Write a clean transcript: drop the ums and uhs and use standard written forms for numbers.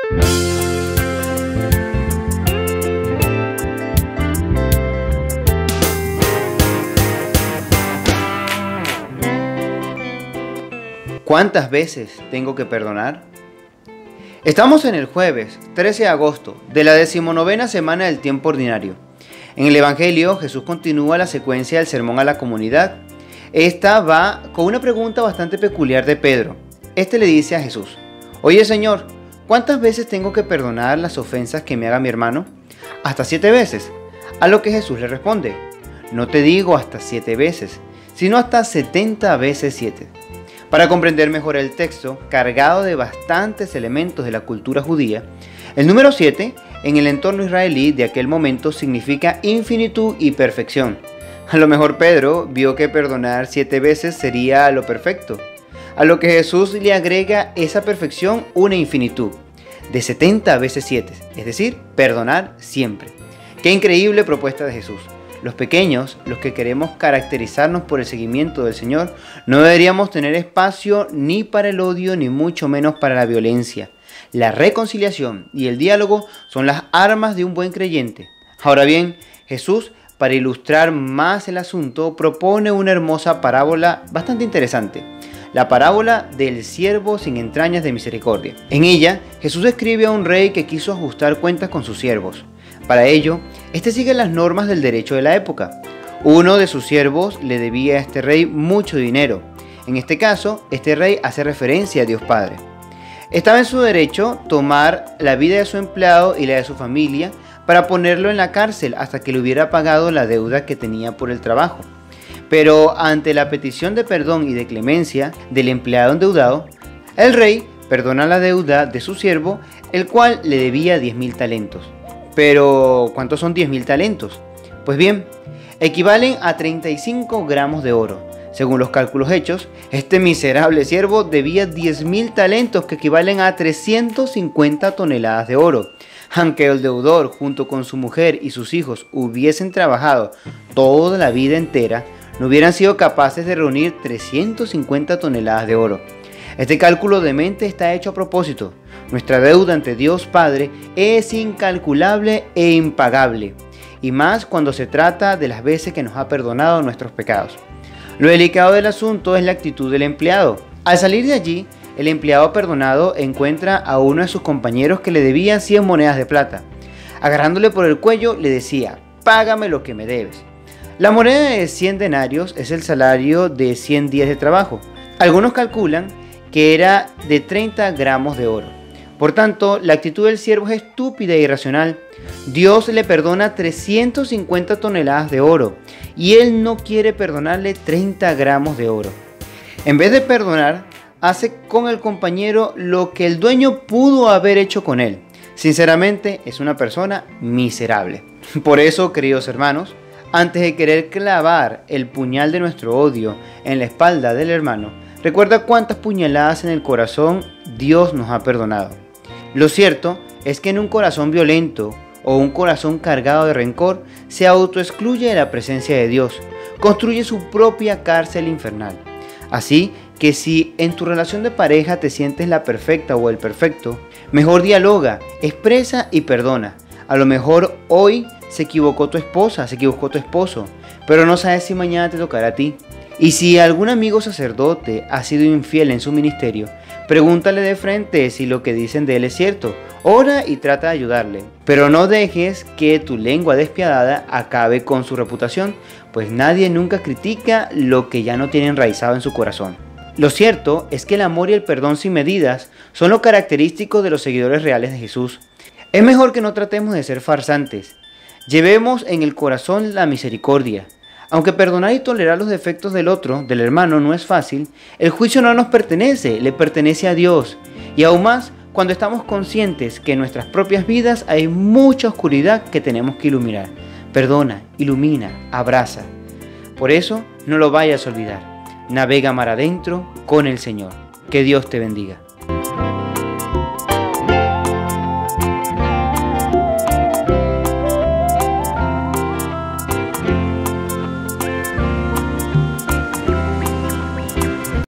¿Cuántas veces tengo que perdonar? Estamos en el jueves 13 de agosto de la 19ª semana del tiempo ordinario. En el Evangelio, Jesús continúa la secuencia del sermón a la comunidad. Esta va con una pregunta bastante peculiar de Pedro. Este le dice a Jesús: Oye Señor, ¿cuántas veces tengo que perdonar las ofensas que me haga mi hermano? ¿Hasta 7 veces? A lo que Jesús le responde: No te digo hasta 7 veces, sino hasta 70 veces 7. Para comprender mejor el texto, cargado de bastantes elementos de la cultura judía, el número 7 en el entorno israelí de aquel momento significa infinitud y perfección. A lo mejor Pedro vio que perdonar 7 veces sería lo perfecto, a lo que Jesús le agrega esa perfección una infinitud de 70 veces 7, es decir, perdonar siempre. ¡Qué increíble propuesta de Jesús! Los pequeños, los que queremos caracterizarnos por el seguimiento del Señor, no deberíamos tener espacio ni para el odio ni mucho menos para la violencia. La reconciliación y el diálogo son las armas de un buen creyente. Ahora bien, Jesús, para ilustrar más el asunto, propone una hermosa parábola bastante interesante. La parábola del siervo sin entrañas de misericordia. En ella, Jesús describe a un rey que quiso ajustar cuentas con sus siervos. Para ello, este sigue las normas del derecho de la época. Uno de sus siervos le debía a este rey mucho dinero. En este caso, este rey hace referencia a Dios Padre. Estaba en su derecho tomar la vida de su empleado y la de su familia para ponerlo en la cárcel hasta que le hubiera pagado la deuda que tenía por el trabajo. Pero ante la petición de perdón y de clemencia del empleado endeudado, el rey perdona la deuda de su siervo, el cual le debía 10.000 talentos. Pero, ¿cuántos son 10.000 talentos? Pues bien, equivalen a 35 gramos de oro. Según los cálculos hechos, este miserable siervo debía 10.000 talentos que equivalen a 350 toneladas de oro. Aunque el deudor, junto con su mujer y sus hijos, hubiesen trabajado toda la vida entera, no hubieran sido capaces de reunir 350 toneladas de oro. Este cálculo demente está hecho a propósito. Nuestra deuda ante Dios Padre es incalculable e impagable, y más cuando se trata de las veces que nos ha perdonado nuestros pecados. Lo delicado del asunto es la actitud del empleado. Al salir de allí, el empleado perdonado encuentra a uno de sus compañeros que le debía 100 monedas de plata. Agarrándole por el cuello, le decía: «Págame lo que me debes». La moneda de 100 denarios es el salario de 100 días de trabajo. Algunos calculan que era de 30 gramos de oro. Por tanto, la actitud del siervo es estúpida e irracional. Dios le perdona 350 toneladas de oro y él no quiere perdonarle 30 gramos de oro. En vez de perdonar, hace con el compañero lo que el dueño pudo haber hecho con él. Sinceramente, es una persona miserable. Por eso, queridos hermanos, antes de querer clavar el puñal de nuestro odio en la espalda del hermano, recuerda cuántas puñaladas en el corazón Dios nos ha perdonado. Lo cierto es que en un corazón violento o un corazón cargado de rencor se autoexcluye de la presencia de Dios, construye su propia cárcel infernal. Así que si en tu relación de pareja te sientes la perfecta o el perfecto, mejor dialoga, expresa y perdona. A lo mejor hoy se equivocó tu esposa, se equivocó tu esposo, pero no sabes si mañana te tocará a ti. Y si algún amigo sacerdote ha sido infiel en su ministerio, pregúntale de frente si lo que dicen de él es cierto. Ora y trata de ayudarle, pero no dejes que tu lengua despiadada acabe con su reputación, pues nadie nunca critica lo que ya no tiene enraizado en su corazón. Lo cierto es que el amor y el perdón sin medidas son lo característico de los seguidores reales de Jesús. Es mejor que no tratemos de ser farsantes. Llevemos en el corazón la misericordia. Aunque perdonar y tolerar los defectos del otro, del hermano, no es fácil, el juicio no nos pertenece, le pertenece a Dios. Y aún más cuando estamos conscientes que en nuestras propias vidas hay mucha oscuridad que tenemos que iluminar. Perdona, ilumina, abraza. Por eso, no lo vayas a olvidar. Navega mar adentro con el Señor. Que Dios te bendiga.